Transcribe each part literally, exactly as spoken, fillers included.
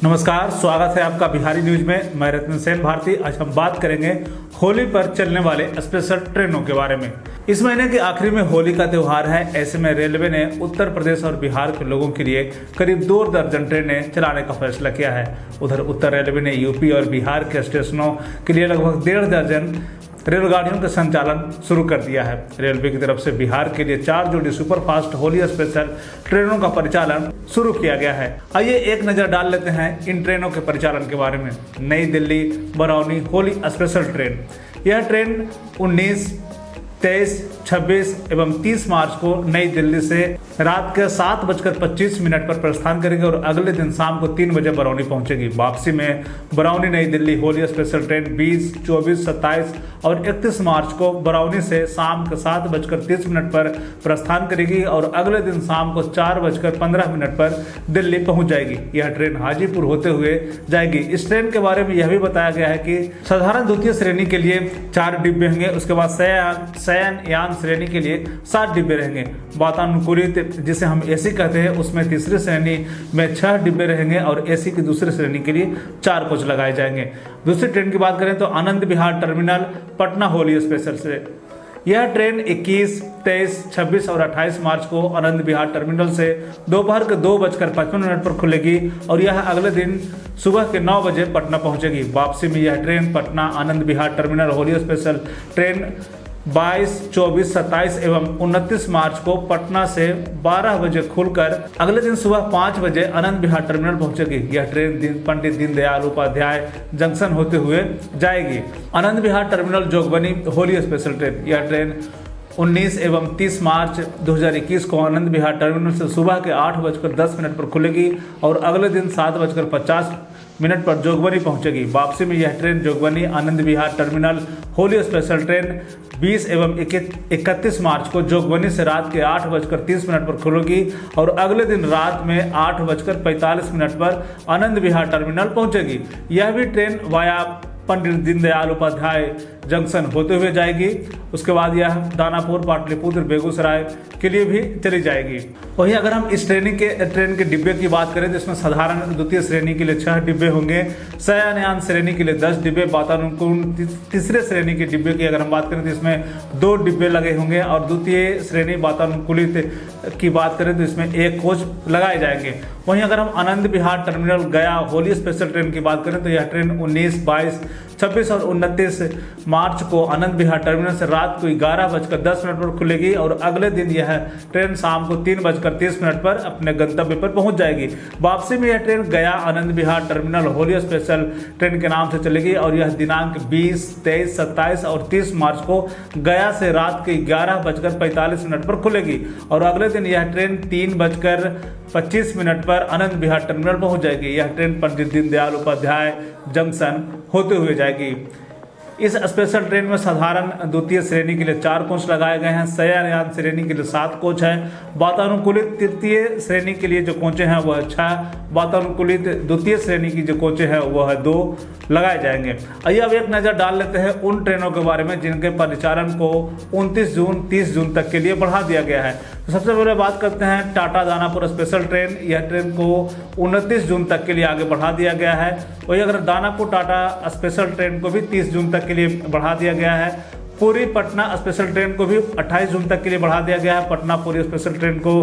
नमस्कार, स्वागत है आपका बिहारी न्यूज में। मैं रत्न सेन भारती। आज हम बात करेंगे होली पर चलने वाले स्पेशल ट्रेनों के बारे में। इस महीने के आखिरी में होली का त्योहार है। ऐसे में रेलवे ने उत्तर प्रदेश और बिहार के लोगों के लिए करीब दो दर्जन ट्रेनें चलाने का फैसला किया है। उधर उत्तर रेलवे ने यूपी और बिहार के स्टेशनों के लिए लगभग डेढ़ दर्जन रेलगाड़ियों का संचालन शुरू कर दिया है। रेलवे की तरफ से बिहार के लिए चार जोड़ी सुपरफास्ट होली स्पेशल ट्रेनों का परिचालन शुरू किया गया है। आइए एक नजर डाल लेते हैं इन ट्रेनों के परिचालन के बारे में। New Delhi Barauni Holi special train. यह ट्रेन उन्नीस, तेईस, छब्बीस एवं तीस मार्च को नई दिल्ली से रात के सात बजकर पच्चीस मिनट पर प्रस्थान करेगी और अगले दिन शाम को तीन बजे बरौनी पहुंचेगी। वापसी में बरौनी नई दिल्ली होली स्पेशल ट्रेन बीस, चौबीस, सत्ताईस और इकतीस मार्च को बरौनी से शाम के सात बजकर तीस मिनट पर प्रस्थान करेगी और अगले दिन शाम को चार बजकर पंद्रह मिनट पर दिल्ली पहुंच जाएगी। यह ट्रेन हाजीपुर होते हुए जाएगी। इस ट्रेन के बारे में यह भी बताया गया है कि साधारण द्वितीय श्रेणी के लिए चार डिब्बे होंगे, उसके बाद शयन शयन यान श्रेणी के लिए सात डिब्बे रहेंगे। वातानुकूलित जिसे हम एसी कहते हैं उसमें तीसरी श्रेणी में छह डिब्बे रहेंगे और एसी की दूसरी श्रेणी के लिए चार कोच लगाए जाएंगे। दूसरी ट्रेन की बात करें तो आनंद विहार टर्मिनल पटना होली स्पेशल से। यह ट्रेन इक्कीस, तेईस, छब्बीस और अट्ठाईस मार्च को आनंद विहार टर्मिनल से दोपहर के दो बजकर पचपन मिनट पर खुलेगी और यह अगले दिन सुबह के नौ बजे पटना पहुंचेगी। वापसी में यह train Patna Anand Vihar terminal Holi special train बाईस, चौबीस, सत्ताईस एवं उनतीस मार्च को पटना से बारह बजे खुलकर अगले दिन सुबह पाँच बजे आनंद विहार टर्मिनल पहुंचेगी। यह ट्रेन दिन पंडित दीनदयाल उपाध्याय जंक्शन होते हुए जाएगी। Anand Vihar terminal Jogbani Holi special train. यह ट्रेन उन्नीस एवं तीस मार्च दो हज़ार इक्कीस को आनंद विहार टर्मिनल से सुबह के आठ बजकर दस मिनट पर खुलेगी और अगले दिन सात बजकर पचास मिनट पर जोगबनी पहुंचेगी। वापसी में यह train Jogbani Anand Vihar terminal Holi special train बीस एवं इकतीस मार्च को जोगबनी से रात के आठ बजकर तीस मिनट पर खुलेगी और अगले दिन रात में आठ बजकर पैंतालीस मिनट पर आनंद विहार टर्मिनल पहुंचेगी। यह भी train via Pandit Deendayal Upadhyay junction होते हुए जाएगी। उसके बाद यह दानापुर, पाटलिपुत्र, बेगूसराय के लिए भी चली जाएगी। वहीं अगर हम इस ट्रेन के ट्रेन के डिब्बे की बात करें तो इसमें साधारण द्वितीय श्रेणी के लिए छह डिब्बे होंगे, शयनयान श्रेणी के लिए दस डिब्बे, वातानुकूलित तीसरे श्रेणी के डिब्बे की अगर हम बात करें तो इसमें दो डिब्बे लगे होंगे और द्वितीय श्रेणी वातानुकूलित की बात करें तो इसमें एक कोच लगाए जाएंगे। वहीं अगर हम आनंद विहार टर्मिनल गया होली स्पेशल ट्रेन की बात करें तो यह ट्रेन उन्नीस, बाईस, छब्बीस और उनतीस मार्च को आनंद विहार टर्मिनल से रात को ग्यारह बजकर दस मिनट पर खुलेगी और अगले दिन यह ट्रेन शाम को तीन बजकर तीस मिनट पर अपने गंतव्य पर पहुंच जाएगी। वापसी में यह train Gaya Anand Vihar terminal Holi special train के नाम से चलेगी और यह दिनांक बीस, तेईस, सत्ताईस और तीस मार्च को गया से रात के ग्यारह बजकर पैंतालीस मिनट पर खुलेगी और अगले दिन यह ट्रेन तीन बजकर पच्चीस मिनट पर आनंद विहार टर्मिनल पहुंच जाएगी। यह ट्रेन पंडित दीनदयाल उपाध्याय जंक्शन होते हुए जाएगी। इस स्पेशल ट्रेन में साधारण द्वितीय श्रेणी के लिए चार कोच लगाए गए हैं, शयनयान श्रेणी के लिए सात कोच हैं, वातानुकूलित तृतीय श्रेणी के लिए जो कोचे हैं वह छह, वातानुकूलित द्वितीय श्रेणी की जो कोचे हैं वह दो लगाए जाएंगे। आइए अब एक नज़र डाल लेते हैं उन ट्रेनों के बारे में जिनके परिचालन को उनतीस जून, तीस जून तक के लिए बढ़ा दिया गया है। तो सबसे पहले बात करते हैं टाटा दानापुर स्पेशल ट्रेन। यह ट्रेन को उनतीस जून तक के लिए आगे बढ़ा दिया गया है। वही अगर दानापुर टाटा स्पेशल ट्रेन को भी तीस जून तक के लिए बढ़ा दिया गया है। पूरी पटना स्पेशल ट्रेन को भी अट्ठाईस जून तक के लिए बढ़ा दिया गया है। पटना पूरी स्पेशल ट्रेन को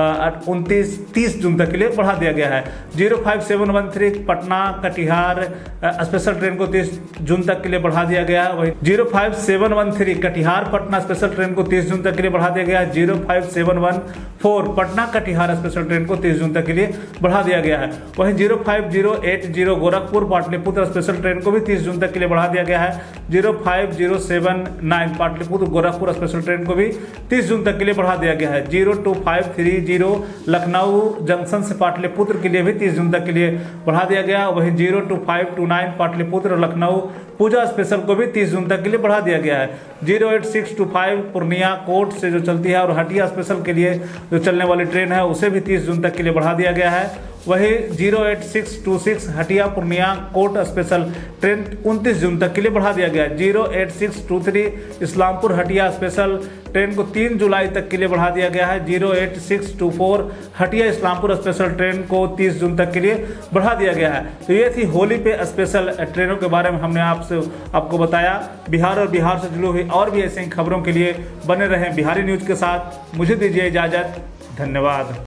उनतीस तीस जून तक के लिए बढ़ा दिया गया है। Zero five seven one three Patna Katihar special train को तीस जून तक के लिए बढ़ा दिया गया है। वही zero five seven one three Katihar Patna special train को तीस जून तक के लिए बढ़ा दिया गया है। Zero five seven one four Patna Katihar special train को तीस जून तक के लिए बढ़ा दिया गया है। वहीं zero five zero eight zero Gorakhpur Pataliputra special train को भी तीस जून तक के लिए बढ़ा दिया गया है। Zero five zero seven nine Pataliputra Gorakhpur special train को भी तीस जून तक के लिए बढ़ा दिया गया है। Zero two five three zero Lucknow junction से पाटलिपुत्र के लिए भी तीस जून तक के लिए बढ़ा दिया गया। वहीं zero two five two nine Pataliputra Lucknow Puja special को भी तीस जून तक के लिए बढ़ा दिया गया है। Zero eight six two five Purnia court से जो चलती है और हटिया स्पेशल के लिए जो चलने वाली ट्रेन है उसे भी तीस जून तक के लिए बढ़ा दिया गया है। वही zero eight six two six Hatia Purnia court special train उनतीस जून तक के लिए बढ़ा दिया गया है। Zero eight six two three Islampur Hatia special train को तीन जुलाई तक के लिए बढ़ा दिया गया है। Zero eight six two four Hatia Islampur special train को तीस जून तक के लिए बढ़ा दिया गया है। तो ये थी होली पे स्पेशल ट्रेनों के बारे में हमने आपसे आपको बताया। बिहार और बिहार से जुड़ी हुई और भी ऐसी खबरों के लिए बने रहें बिहारी न्यूज के साथ। मुझे दीजिए इजाजत, धन्यवाद।